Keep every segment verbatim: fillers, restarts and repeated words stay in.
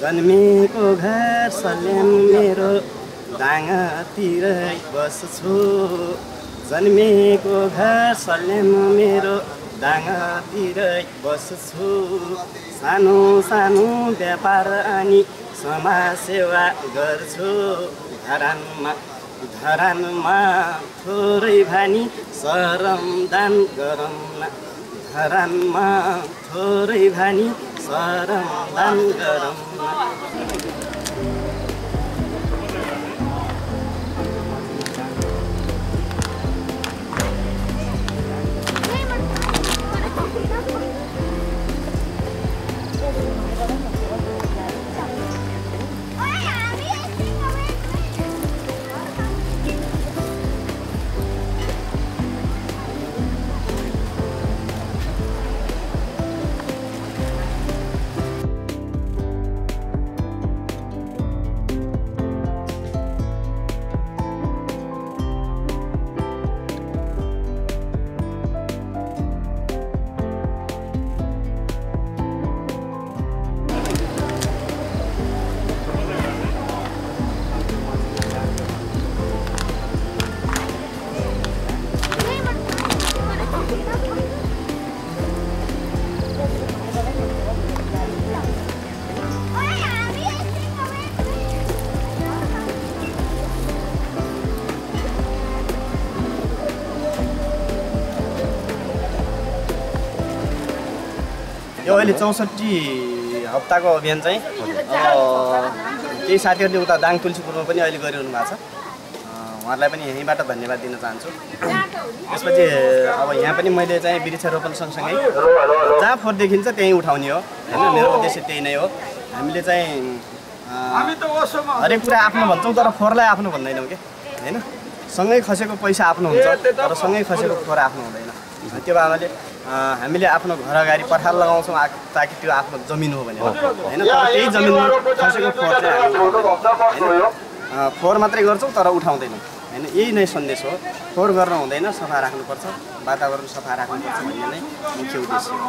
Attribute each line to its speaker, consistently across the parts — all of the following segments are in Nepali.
Speaker 1: जन्मेको घर सल्यान मेरो दाङतिरै बस्छु। जन्मेको घर सल्यान मेरो दाङतिरै बस्छु। सानो सानो व्यापार अनि समाज सेवा गर्छु। धरानमा धरानमा थोरै भानी शरम दान गरौँ न। धरानमा थोरै भानी शरम दान गरौँ न। यो अहिले चौसठी हप्ताको अभियान चाहिँ केही साथीहरूले उता दाङ तुलसीपुरमा पनि अहिले गरिरहनु भएको छ। उहाँहरूलाई पनि यहीँबाट धन्यवाद दिन चाहन्छु। त्यसपछि अब यहाँ पनि मैले चाहिँ वृक्षारोपण सँगसँगै जहाँ फोहोर देखिन्छ त्यहीँ उठाउने हो होइन। मेरो उद्देश्य त्यही नै हो। हामीले चाहिँ हरेक कुरा आफ्नो भन्छौँ तर फोहोरलाई आफ्नो भन्दैनौँ कि होइन। सँगै खसेको पैसा आफ्नो हुन्छ तर सँगै खसेको फोहोर आफ्नो हुँदैन। त्यो भएकोले हामीले आफ्नो घर अगाडि पठाल लगाउँछौँ ताकि त्यो आफ्नो जमिन हो भने होइन। तर त्यही जमिनमा खसेको फोहोर चाहिँ हामी होइन फोहोर मात्रै गर्छौँ तर उठाउँदैनौँ होइन। यही नै सन्देश हो। फोहोर गर्नु हुँदैन, सफा राख्नुपर्छ, वातावरण सफा राख्नुपर्छ भन्ने नै मुख्य उद्देश्य हो।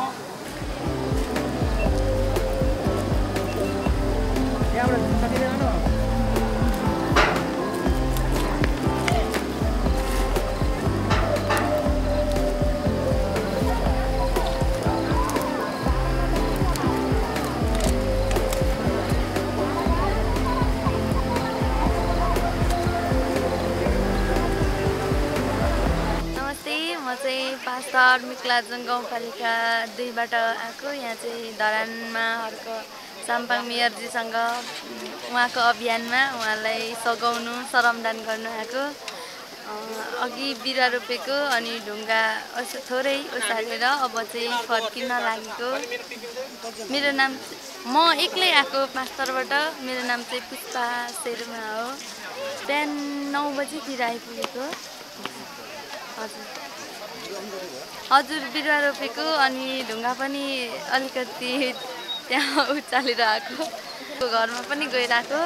Speaker 2: म चाहिँ पास्टर मिक्लाजुङ गाउँपालिका दुईबाट आएको। यहाँ चाहिँ धरानमा हर्क साम्पाङ मेयरजीसँग उहाँको अभियानमा उहाँलाई सघाउनु श्रमदान गर्नु आएको। अघि बिरुवा रोपेको अनि ढुङ्गा यसो थोरै ओसारेर अब चाहिँ फर्किन लागेको। मेरो नाम म एक्लै आएको पास्टरबाट। मेरो नाम चाहिँ पुष्पा शेर्मा हो। बिहान नौ बजीतिर आइपुगेको। हजुर हजुर बिरुवा रोपेको अनि ढुङ्गा पनि अलिकति त्यहाँ उचालेर आएको। घरमा पनि गइरहेको।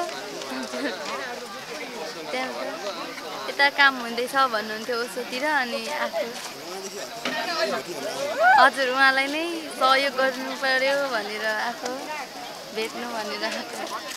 Speaker 2: त्यहाँ यता काम हुँदैछ भन्नुहुन्थ्यो ओसोतिर अनि आएको। हजुर उहाँलाई नै सहयोग गर्नु पर्यो भनेर आएको, भेट्नु भनेर आएको।